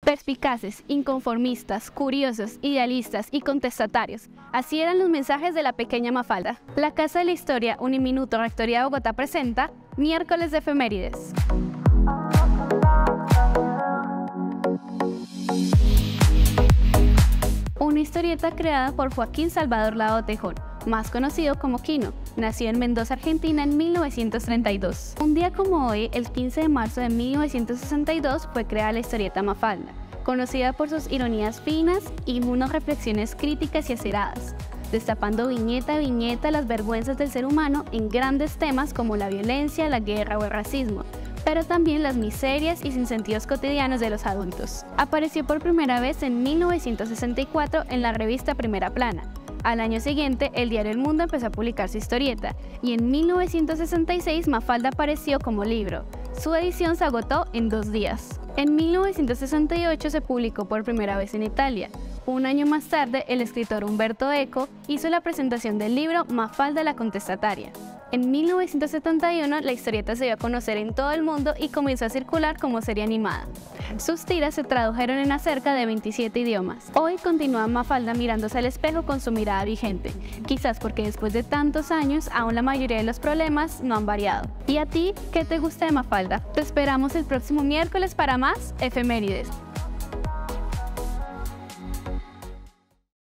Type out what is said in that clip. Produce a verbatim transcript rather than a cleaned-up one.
Perspicaces, inconformistas, curiosos, idealistas y contestatarios. Así eran los mensajes de la pequeña Mafalda. La Casa de la Historia Uniminuto Rectoría de Bogotá presenta Miércoles de Efemérides. Una historieta creada por Joaquín Salvador Lado Tejón, más conocido como Quino. Nació en Mendoza, Argentina en mil novecientos treinta y dos. Un día como hoy, el quince de marzo de mil novecientos sesenta y dos, fue creada la historieta Mafalda, conocida por sus ironías finas y unas reflexiones críticas y aceradas, destapando viñeta a viñeta las vergüenzas del ser humano en grandes temas como la violencia, la guerra o el racismo, pero también las miserias y sinsentidos cotidianos de los adultos. Apareció por primera vez en mil novecientos sesenta y cuatro en la revista Primera Plana. Al año siguiente, el diario El Mundo empezó a publicar su historieta, y en mil novecientos sesenta y seis Mafalda apareció como libro. Su edición se agotó en dos días. En mil novecientos sesenta y ocho se publicó por primera vez en Italia. Un año más tarde, el escritor Umberto Eco hizo la presentación del libro Mafalda la contestataria. En mil novecientos setenta y uno, la historieta se dio a conocer en todo el mundo y comenzó a circular como serie animada. Sus tiras se tradujeron en cerca de veintisiete idiomas. Hoy continúa Mafalda mirándose al espejo con su mirada vigente, quizás porque después de tantos años, aún la mayoría de los problemas no han variado. ¿Y a ti, qué te gusta de Mafalda? Te esperamos el próximo miércoles para más Efemérides.